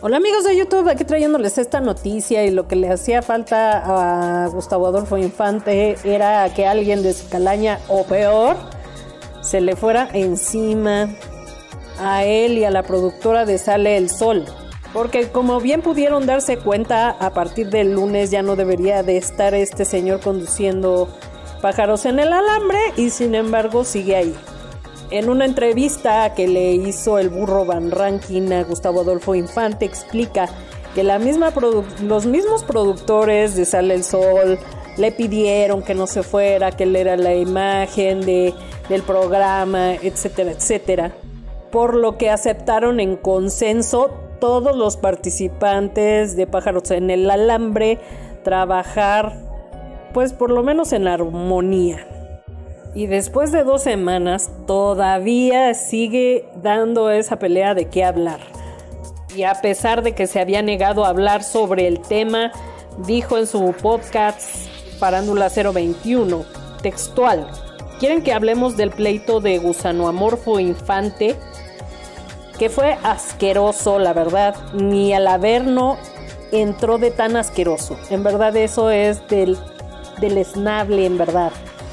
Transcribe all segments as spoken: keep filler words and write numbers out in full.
Hola amigos de YouTube, aquí trayéndoles esta noticia, y lo que le hacía falta a Gustavo Adolfo Infante era que alguien de su calaña o peor se le fuera encima a él y a la productora de Sale el Sol, porque como bien pudieron darse cuenta, a partir del lunes ya no debería de estar este señor conduciendo Pájaros en el Alambre, y sin embargo sigue ahí. En una entrevista que le hizo el burro Van Rankin a Gustavo Adolfo Infante, explica que la misma los mismos productores de Sale el Sol le pidieron que no se fuera, que él era la imagen de, del programa, etcétera, etcétera. Por lo que aceptaron en consenso todos los participantes de Pájaros en el Alambre trabajar, pues por lo menos en armonía. Y después de dos semanas todavía sigue dando esa pelea de qué hablar. Y a pesar de que se había negado a hablar sobre el tema, dijo en su podcast Farándula cero veintiuno, textual: ¿quieren que hablemos del pleito de Gusano Amorfo Infante? Que fue asqueroso, la verdad. Ni al Averno entró de tan asqueroso. En verdad eso es del, del esnable, en verdad.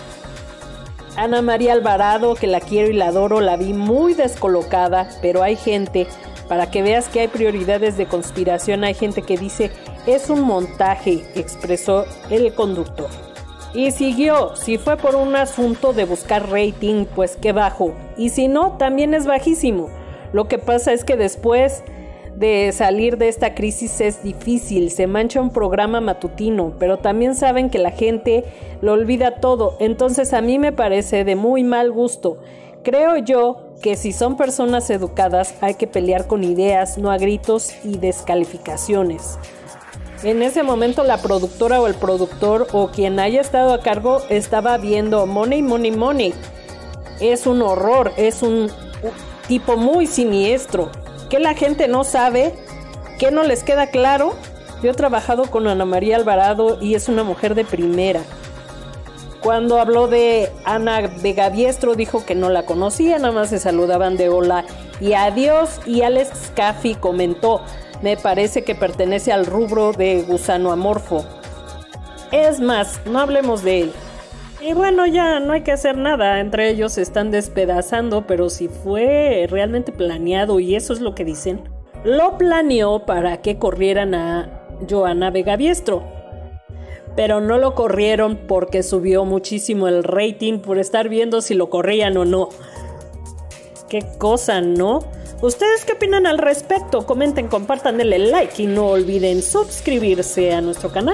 Ana María Alvarado, que la quiero y la adoro, la vi muy descolocada, pero hay gente, para que veas que hay prioridades de conspiración, hay gente que dice es un montaje, expresó el conductor. Y siguió: si fue por un asunto de buscar rating, pues qué bajo, y si no, también es bajísimo. Lo que pasa es que después de salir de esta crisis es difícil, se mancha un programa matutino, pero también saben que la gente lo olvida todo, entonces a mí me parece de muy mal gusto. Creo yo que si son personas educadas hay que pelear con ideas, no a gritos y descalificaciones. En ese momento la productora o el productor o quien haya estado a cargo estaba viendo money, money, money. Es un horror, es un tipo muy siniestro. ¿Qué la gente no sabe? ¿Qué no les queda claro? Yo he trabajado con Ana María Alvarado y es una mujer de primera. Cuando habló de Ana Vegaviestro dijo que no la conocía, nada más se saludaban de hola y adiós, y Alex Caffi comentó: me parece que pertenece al rubro de Gusano Amorfo. Es más, no hablemos de él. Y bueno, ya no hay que hacer nada, entre ellos se están despedazando, pero si fue realmente planeado, y eso es lo que dicen, lo planeó para que corrieran a Joana Vegaviestro. Pero no lo corrieron porque subió muchísimo el rating por estar viendo si lo corrían o no. Qué cosa, ¿no? ¿Ustedes qué opinan al respecto? Comenten, compartan, denle like y no olviden suscribirse a nuestro canal.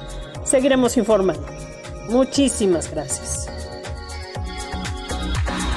Seguiremos informando. Muchísimas gracias.